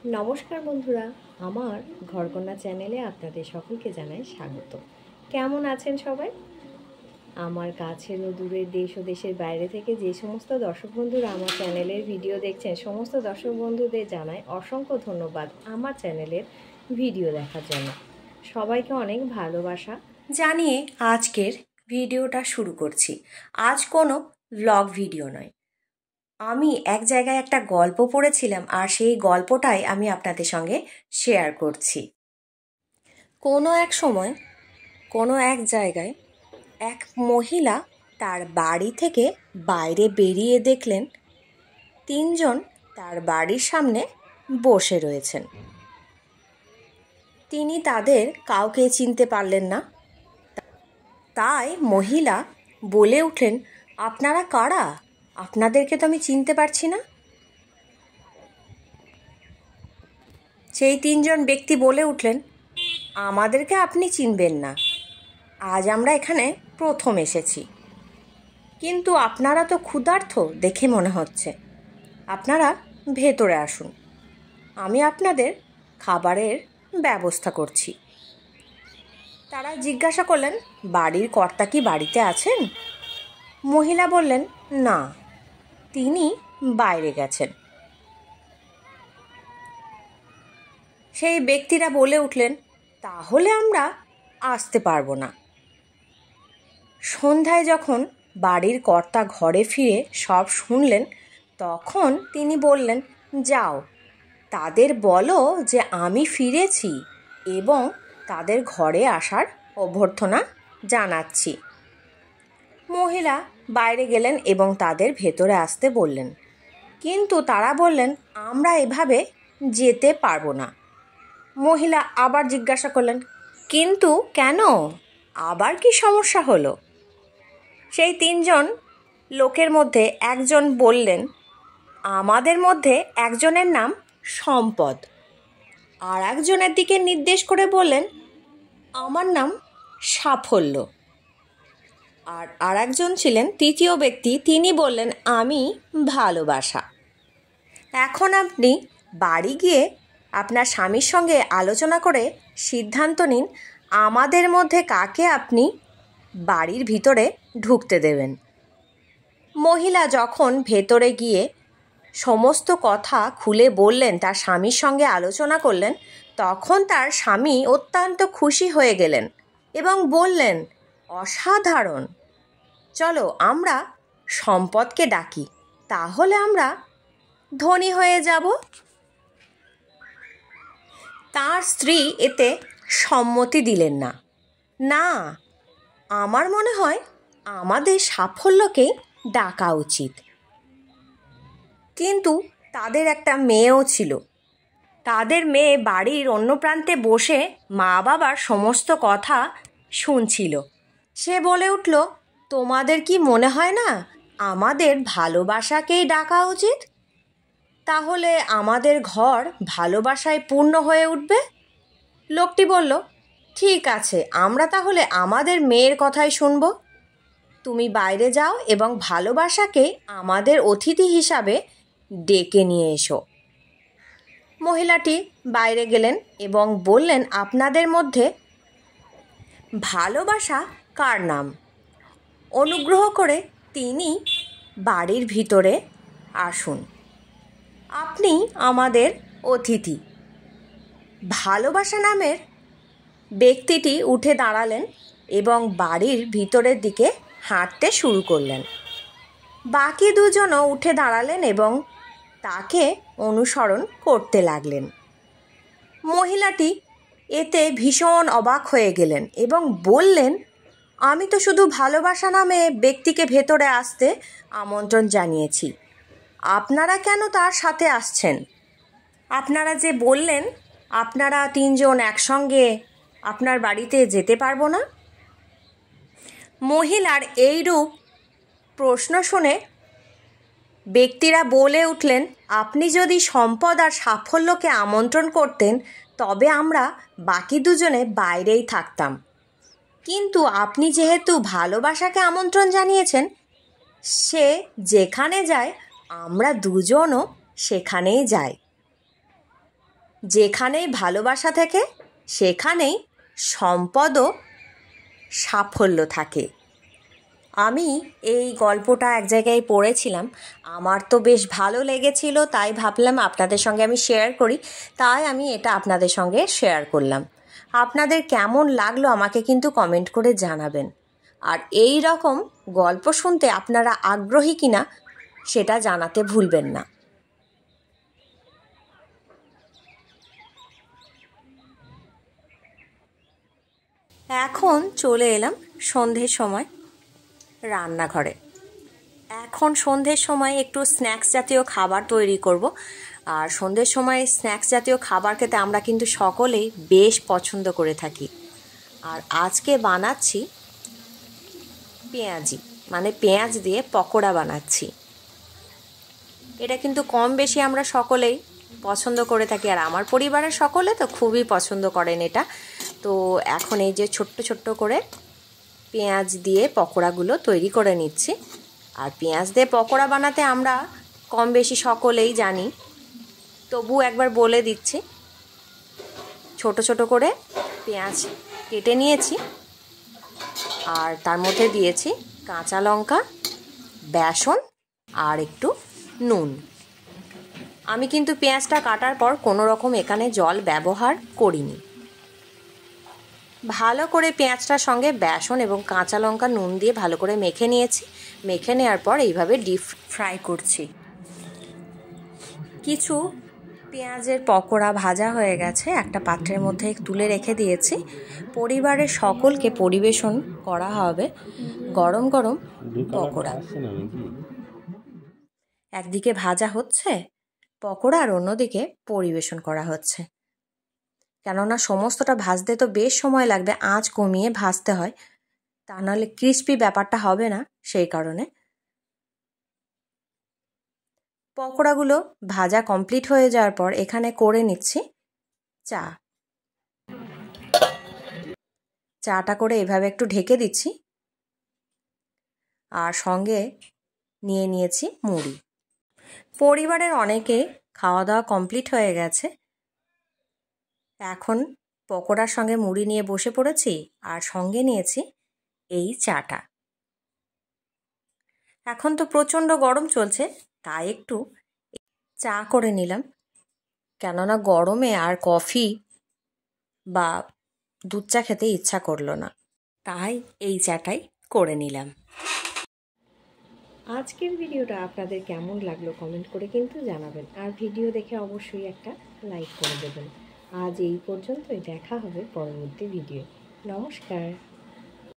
নমস্কার বন্ধুরা, আমার ঘরকন্যা চ্যানেলে আপনাদের সকলকে জানাই স্বাগত। কেমন আছেন সবাই? আমার কাছের ও দূরের দেশ ও দেশের বাইরে থেকে যে সমস্ত দর্শক বন্ধুরা আমার চ্যানেলের ভিডিও দেখছেন, সমস্ত দর্শক বন্ধুদের জানাই অসংখ্য ধন্যবাদ আমার চ্যানেলের ভিডিও দেখার জন্য। সবাইকে অনেক ভালোবাসা জানিয়ে আজকের ভিডিওটা শুরু করছি। আজ কোনো ব্লগ ভিডিও নয়, আমি এক জায়গায় একটা গল্প পড়েছিলাম আর সেই গল্পটাই আমি আপনাদের সঙ্গে শেয়ার করছি। কোনো এক সময় কোনো এক জায়গায় এক মহিলা তার বাড়ি থেকে বাইরে বেরিয়ে দেখলেন তিনজন তার বাড়ির সামনে বসে রয়েছেন। তিনি তাদের কাউকে চিনতে পারলেন না। তাই মহিলা বলে উঠলেন, আপনারা কারা? আপনাদেরকে তো আমি চিনতে পারছি না। সেই তিনজন ব্যক্তি বলে উঠলেন, আমাদেরকে আপনি চিনবেন না, আজ আমরা এখানে প্রথম এসেছি, কিন্তু আপনারা তো ক্ষুধার্ত দেখে মনে হচ্ছে, আপনারা ভেতরে আসুন, আমি আপনাদের খাবারের ব্যবস্থা করছি। তারা জিজ্ঞাসা করলেন, বাড়ির কর্তা কি বাড়িতে আছেন? মহিলা বললেন, না, তিনি বাইরে গেছেন। সেই ব্যক্তিরা বলে উঠলেন, তাহলে আমরা আসতে পারবো না। সন্ধ্যায় যখন বাড়ির কর্তা ঘরে ফিরে সব শুনলেন, তখন তিনি বললেন, যাও, তাদের বলো যে আমি ফিরেছি এবং তাদের ঘরে আসার অভ্যর্থনা জানাচ্ছি। মহিলা বাইরে গেলেন এবং তাদের ভেতরে আসতে বললেন, কিন্তু তারা বললেন, আমরা এভাবে যেতে পারবো না। মহিলা আবার জিজ্ঞাসা করলেন, কিন্তু কেন? আবার কি সমস্যা হলো? সেই তিনজন লোকের মধ্যে একজন বললেন, আমাদের মধ্যে একজনের নাম সম্পদ, আর একজনের দিকে নির্দেশ করে বললেন, আমার নাম সাফল্য। আর একজন ছিলেন তৃতীয় ব্যক্তি, তিনি বললেন, আমি ভালোবাসা। এখন আপনি বাড়ি গিয়ে আপনার স্বামীর সঙ্গে আলোচনা করে সিদ্ধান্ত নিন আমাদের মধ্যে কাকে আপনি বাড়ির ভিতরে ঢুকতে দেবেন। মহিলা যখন ভেতরে গিয়ে সমস্ত কথা খুলে বললেন, তার স্বামীর সঙ্গে আলোচনা করলেন, তখন তার স্বামী অত্যন্ত খুশি হয়ে গেলেন এবং বললেন, অসাধারণ, চলো আমরা সম্পদকে ডাকি, তাহলে আমরা ধনী হয়ে যাব। তার স্ত্রী এতে সম্মতি দিলেন না। না, আমার মনে হয় আমাদের সাফল্যকেই ডাকা উচিত। কিন্তু তাদের একটা মেয়েও ছিল। তাদের মেয়ে বাড়ির অন্য প্রান্তে বসে মা বাবার সমস্ত কথা শুনছিল। সে বলে উঠল, তোমাদের কি মনে হয় না আমাদের ভালোবাসাকেই ডাকা উচিত? তাহলে আমাদের ঘর ভালোবাসায় পূর্ণ হয়ে উঠবে। লোকটি বলল, ঠিক আছে, আমরা তাহলে আমাদের মেয়ের কথাই শুনব। তুমি বাইরে যাও এবং ভালোবাসাকে আমাদের অতিথি হিসাবে ডেকে নিয়ে এসো। মহিলাটি বাইরে গেলেন এবং বললেন, আপনাদের মধ্যে ভালোবাসা কার নাম? অনুগ্রহ করে তিনি বাড়ির ভিতরে আসুন, আপনি আমাদের অতিথি। ভালোবাসা নামের ব্যক্তিটি উঠে দাঁড়ালেন এবং বাড়ির ভিতরের দিকে হাঁটতে শুরু করলেন। বাকি দুজনও উঠে দাঁড়ালেন এবং তাকে অনুসরণ করতে লাগলেন। মহিলাটি এতে ভীষণ অবাক হয়ে গেলেন এবং বললেন, আমি তো শুধু ভালোবাসা নামে ব্যক্তিকে ভেতরে আসতে আমন্ত্রণ জানিয়েছি, আপনারা কেন তার সাথে আসছেন? আপনারা যে বললেন আপনারা তিনজন একসঙ্গে আপনার বাড়িতে যেতে পারবো না। মহিলার এইরূপ প্রশ্ন শুনে ব্যক্তিরা বলে উঠলেন, আপনি যদি সম্পদ আর সাফল্যকে আমন্ত্রণ করতেন তবে আমরা বাকি দুজনে বাইরেই থাকতাম, কিন্তু আপনি যেহেতু ভালোবাসাকে আমন্ত্রণ জানিয়েছেন, সে যেখানে যায় আমরা দুজনও সেখানেই যাই। যেখানেই ভালোবাসা থাকে সেখানেই সম্পদ ও সাফল্য থাকে। আমি এই গল্পটা এক জায়গায় পড়েছিলাম, আমার তো বেশ ভালো লেগেছিল, তাই ভাবলাম আপনাদের সঙ্গে আমি শেয়ার করি, তাই আমি এটা আপনাদের সঙ্গে শেয়ার করলাম। আপনাদের কেমন লাগলো আমাকে কিন্তু কমেন্ট করে জানাবেন। আর এই রকম গল্প শুনতে আপনারা আগ্রহী কিনা সেটা জানাতে ভুলবেন না। এখন চলে এলাম সন্ধ্যের সময় রান্নাঘরে। এখন সন্ধ্যের সময় একটু স্ন্যাক্স জাতীয় খাবার তৈরি করব। আর সন্ধ্যের সময় স্ন্যাক্স জাতীয় খাবার খেতে আমরা কিন্তু সকলেই বেশ পছন্দ করে থাকি। আর আজকে বানাচ্ছি পেঁয়াজি, মানে পেঁয়াজ দিয়ে পকোড়া বানাচ্ছি। এটা কিন্তু কম বেশি আমরা সকলেই পছন্দ করে থাকি, আর আমার পরিবারের সকলে তো খুবই পছন্দ করেন এটা। তো এখন এই যে ছোট্ট ছোট্ট করে পেঁয়াজ দিয়ে পকোড়াগুলো তৈরি করে নিচ্ছি। আর পেঁয়াজ দিয়ে পকোড়া বানাতে আমরা কম বেশি সকলেই জানি, তবু একবার বলে দিচ্ছি। ছোট ছোট করে পেঁয়াজ কেটে নিয়েছি, আর তার মধ্যে দিয়েছি কাঁচা লঙ্কা, বেসন আর একটু নুন। আমি কিন্তু পেঁয়াজটা কাটার পর কোনো রকম এখানে জল ব্যবহার করিনি। ভালো করে পেঁয়াজটার সঙ্গে বেসন এবং কাঁচা লঙ্কা নুন দিয়ে ভালো করে মেখে নিয়েছি। মেখে নেওয়ার পর এইভাবে ডিপ ফ্রাই করছি। কিছু পেঁয়াজের পকোড়া ভাজা হয়ে গেছে, একটা পাত্রের মধ্যে তুলে রেখে দিয়েছি। পরিবারের সকলকে পরিবেশন করা হবে গরম গরম পকোড়া। একদিকে ভাজা হচ্ছে পকোড়া আর অন্যদিকে পরিবেশন করা হচ্ছে। কেননা সমস্তটা ভাজতে তো বেশ সময় লাগবে, আঁচ কমিয়ে ভাজতে হয়, তা নাহলে ক্রিস্পি ব্যাপারটা হবে না। সেই কারণে পকোড়াগুলো ভাজা কমপ্লিট হয়ে যাওয়ার পর এখানে করে নিচ্ছি চা। চাটা করে এভাবে একটু ঢেকে দিচ্ছি, আর সঙ্গে নিয়ে নিয়েছি মুড়ি। পরিবারের অনেকে খাওয়া দাওয়া কমপ্লিট হয়ে গেছে। এখন পকোড়ার সঙ্গে মুড়ি নিয়ে বসে পড়েছি, আর সঙ্গে নিয়েছি এই চাটা। এখন তো প্রচণ্ড গরম চলছে, তাই একটু চা করে নিলাম, কেননা গরমে আর কফি বা দুধ চা খেতে ইচ্ছা করলো না, তাই এই চাটাই করে নিলাম। আজকের ভিডিওটা আপনাদের কেমন লাগলো কমেন্ট করে কিন্তু জানাবেন, আর ভিডিও দেখে অবশ্যই একটা লাইক করে দেবেন। আজ এই পর্যন্তই, দেখা হবে পরবর্তী ভিডিও। নমস্কার।